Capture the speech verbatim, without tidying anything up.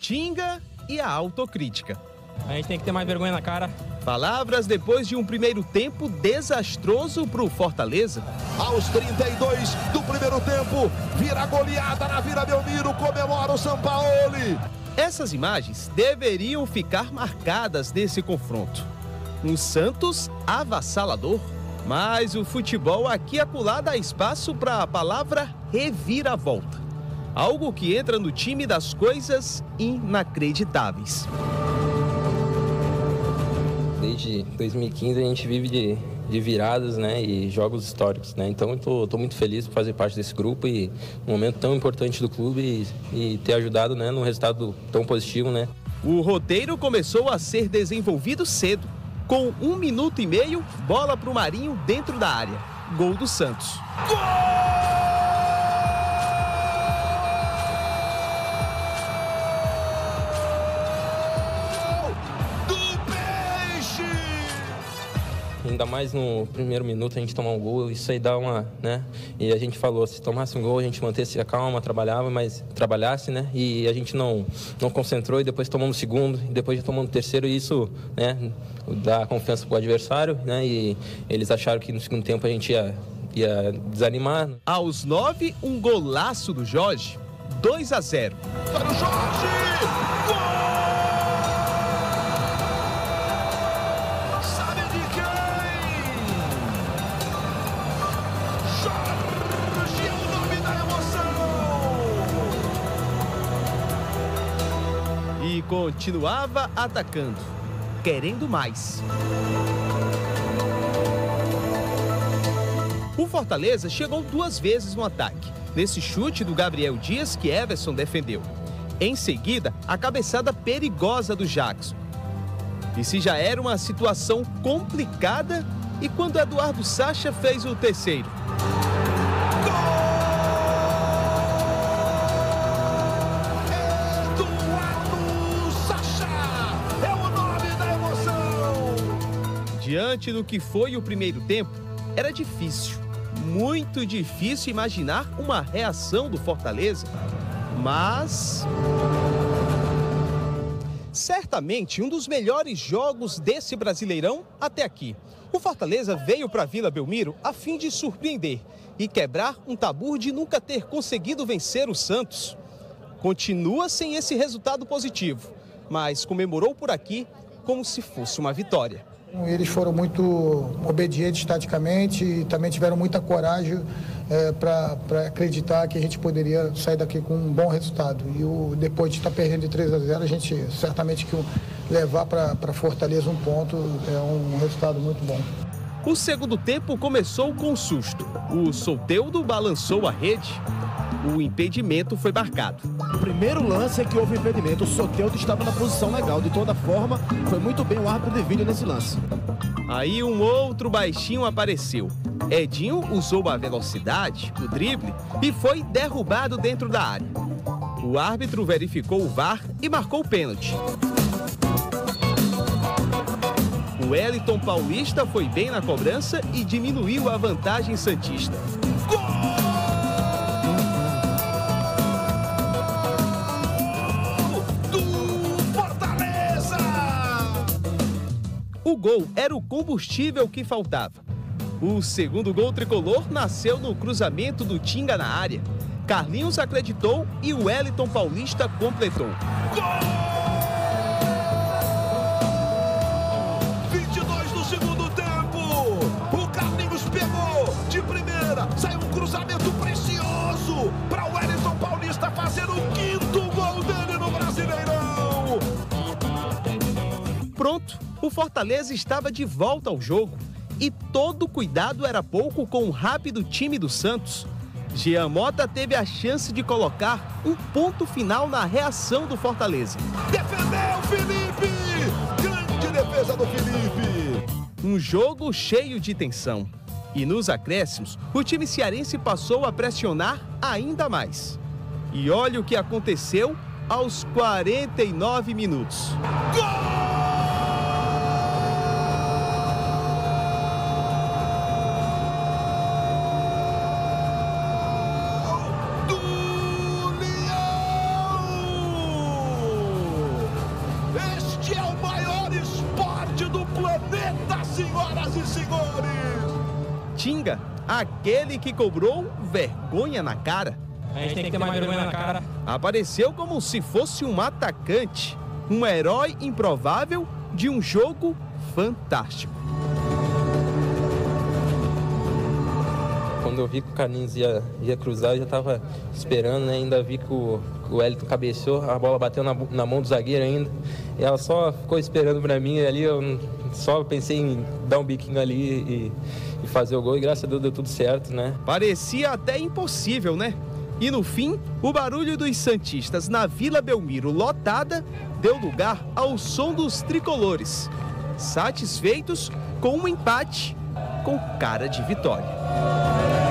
Tinga e a autocrítica. A gente tem que ter mais vergonha na cara. Palavras depois de um primeiro tempo desastroso para o Fortaleza. Aos trinta e dois do primeiro tempo, vira goleada na Vila Belmiro, comemora o Sampaoli. Essas imagens deveriam ficar marcadas nesse confronto. Um Santos avassalador, mas o futebol aqui e acolá dá espaço para a palavra reviravolta. Algo que entra no time das coisas inacreditáveis. Desde dois mil e quinze a gente vive de, de viradas, né, e jogos históricos, né? Então eu tô muito feliz por fazer parte desse grupo e um momento tão importante do clube e, e ter ajudado, né, num resultado tão positivo, né? O roteiro começou a ser desenvolvido cedo. Com um minuto e meio, bola para o Marinho dentro da área. Gol do Santos. Gol! Ainda mais no primeiro minuto a gente tomar um gol, isso aí dá uma, né? E a gente falou, se tomasse um gol, a gente mantesse a calma, trabalhava, mas trabalhasse, né? E a gente não, não concentrou e depois tomamos o segundo, e depois já tomamos o terceiro, e isso, né, dá confiança pro adversário, né? E eles acharam que no segundo tempo a gente ia, ia desanimar. Aos nove, um golaço do Jorge, dois a zero. Para o Jorge! Gol! E continuava atacando, querendo mais. O Fortaleza chegou duas vezes no ataque. Nesse chute do Gabriel Dias, que Everson defendeu. Em seguida, a cabeçada perigosa do Jackson. E se já era uma situação complicada, e quando Eduardo Sacha fez o terceiro. Diante do que foi o primeiro tempo, era difícil, muito difícil imaginar uma reação do Fortaleza, mas certamente um dos melhores jogos desse Brasileirão até aqui. O Fortaleza veio para a Vila Belmiro a fim de surpreender e quebrar um tabu de nunca ter conseguido vencer o Santos. Continua sem esse resultado positivo, mas comemorou por aqui como se fosse uma vitória. Eles foram muito obedientes taticamente e também tiveram muita coragem é, para acreditar que a gente poderia sair daqui com um bom resultado. E o, depois de estar perdendo de três a zero, a gente certamente que levar para Fortaleza um ponto é um resultado muito bom. O segundo tempo começou com um susto. O Soteldo balançou a rede. O impedimento foi marcado. O primeiro lance é que houve impedimento. O Soteldo estava na posição legal. De toda forma, foi muito bem o árbitro de vídeo nesse lance. Aí um outro baixinho apareceu. Edinho usou a velocidade, o drible, e foi derrubado dentro da área. O árbitro verificou o V A R e marcou o pênalti. O Wellington Paulista foi bem na cobrança e diminuiu a vantagem santista. O gol era o combustível que faltava. O segundo gol tricolor nasceu no cruzamento do Tinga na área. Carlinhos acreditou e o Wellington Paulista completou. vinte e dois do segundo tempo. O Carlinhos pegou de primeira. Saiu um cruzamento precioso para o Wellington Paulista fazer o quinto gol dele no Brasileirão. Pronto, o Fortaleza estava de volta ao jogo. E todo cuidado era pouco com o rápido time do Santos. Jean Mota teve a chance de colocar um ponto final na reação do Fortaleza. Defendeu Felipe! Grande defesa do Felipe! Um jogo cheio de tensão. E nos acréscimos, o time cearense passou a pressionar ainda mais. E olha o que aconteceu aos quarenta e nove minutos. Gol! esporte do planeta, senhoras e senhores. Tinga, aquele que cobrou vergonha na cara. A gente tem que ter mais vergonha na cara. Apareceu como se fosse um atacante, um herói improvável de um jogo fantástico. Quando eu vi que o Carlinhos ia, ia cruzar, eu já estava esperando, né? Ainda vi que o, o Wellington cabeceou, a bola bateu na, na mão do zagueiro ainda. E ela só ficou esperando para mim ali, eu só pensei em dar um biquinho ali e, e fazer o gol. E graças a Deus deu tudo certo, né? Parecia até impossível, né? E no fim, o barulho dos santistas na Vila Belmiro lotada deu lugar ao som dos tricolores, satisfeitos com um empate com cara de vitória.